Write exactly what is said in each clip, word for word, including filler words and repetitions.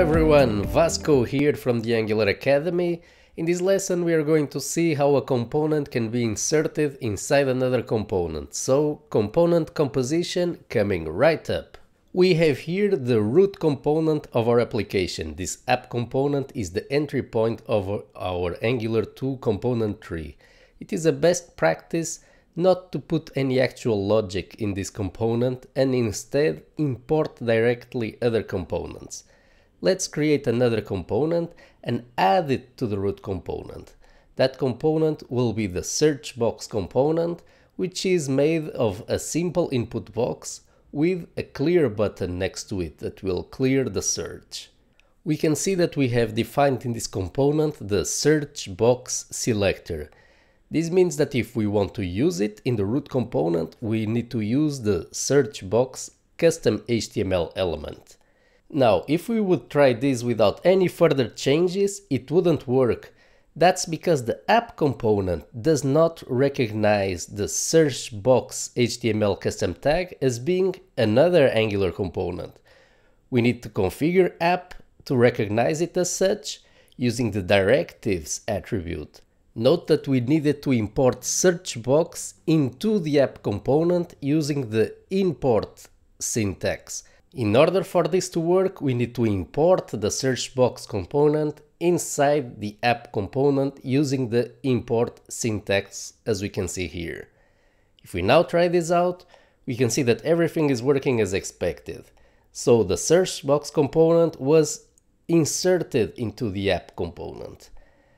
everyone, Vasco here from the Angular Academy. In this lesson we are going to see how a component can be inserted inside another component, so component composition coming right up. We have here the root component of our application. This app component is the entry point of our Angular two component tree. It is a best practice not to put any actual logic in this component and instead import directly other components. Let's create another component and add it to the root component. That component will be the search box component, which is made of a simple input box with a clear button next to it that will clear the search. We can see that we have defined in this component the search box selector. This means that if we want to use it in the root component, we need to use the search box custom H T M L element. Now, if we would try this without any further changes, it wouldn't work. That's because the app component does not recognize the search box H T M L custom tag as being another Angular component. We need to configure app to recognize it as such using the directives attribute. Note that we needed to import search box into the app component using the import syntax. In order for this to work, we need to import the search box component inside the app component using the import syntax, as we can see here. If we now try this out, we can see that everything is working as expected. So the search box component was inserted into the app component.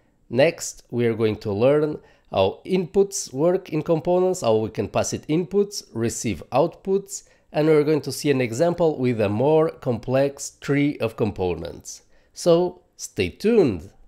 Next, we are going to learn how inputs work in components, how we can pass it inputs, receive outputs, and we're going to see an example with a more complex tree of components. So stay tuned!